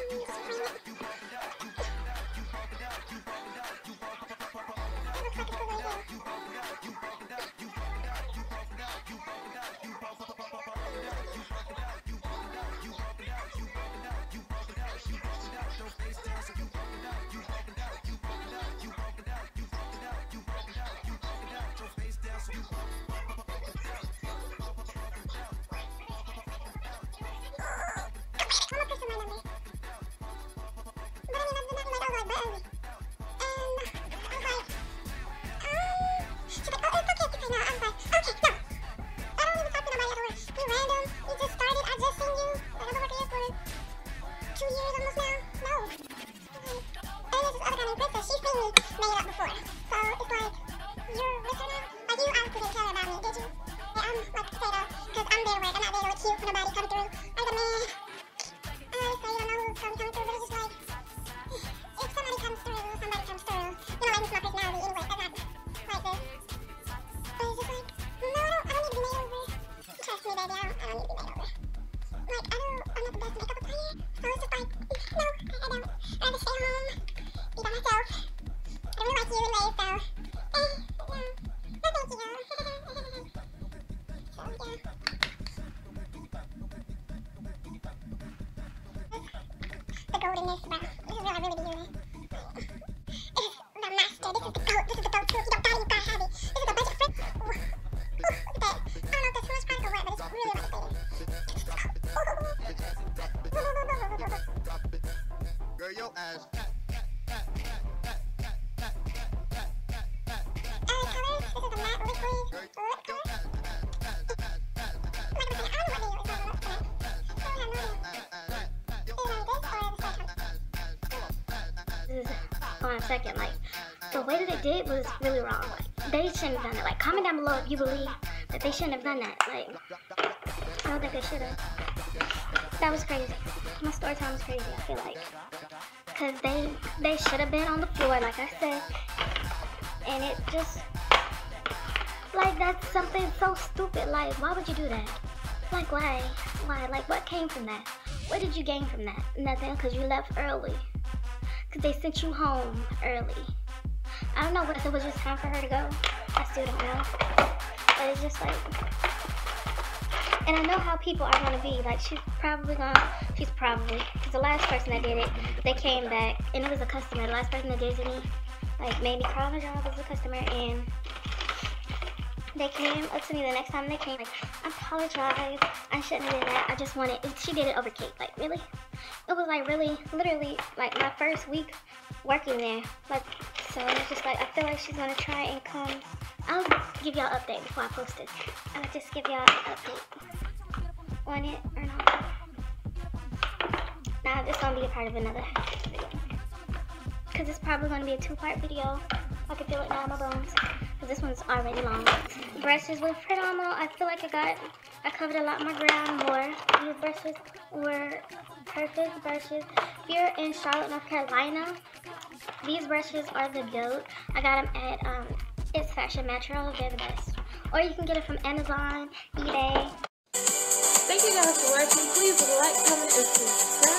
The golden is brown. This is what I really be doing. This is the master. This is the goat. This is the goat too. If you don't got it, you gotta have it. This is a bunch of fruit. Ooh. Ooh, look at that. I don't know if that's too much product or what, but it's really like Girl, your ass. Colors. This is a matte liquid. Lip color. On a second, like the way that they did was really wrong. Like they shouldn't have done it. Like comment down below if you believe that they shouldn't have done that. Like I don't think they should have. That was crazy. My story time was crazy, I feel like, because they should have been on the floor, like I said, and it just like that's something so stupid. Like why would you do that? Like why like what came from that? What did you gain from that? Nothing, because you left early. Because they sent you home early. I don't know what if it was just time for her to go. I still don't know. But it's just like, and I know how people are going to be. Like she's probably, because the last person that did it, they came back, and it was a customer. The last person that did it to me, like made me cry on the job as a customer, and they came up to me the next time they came, like, I apologize, I shouldn't have did that, I just wanted, she did it over cake, like, really? It was, like, really, literally, like, my first week working there, like, so it's just, like, I feel like she's gonna try and come, I'll give y'all an update before I post this, I'll just give y'all an update on it, or not. Now, this is gonna be a part of another video, because it's probably gonna be a 2-part video. I can feel it now in my bones, because this one's already long. Brushes with Predomo, I feel like I covered a lot more ground more. These brushes were perfect brushes. If you're in Charlotte, North Carolina, these brushes are the dope. I got them at It's Fashion Metro, they're the best. Or you can get it from Amazon, eBay. Thank you guys for watching. Please like, comment, and subscribe.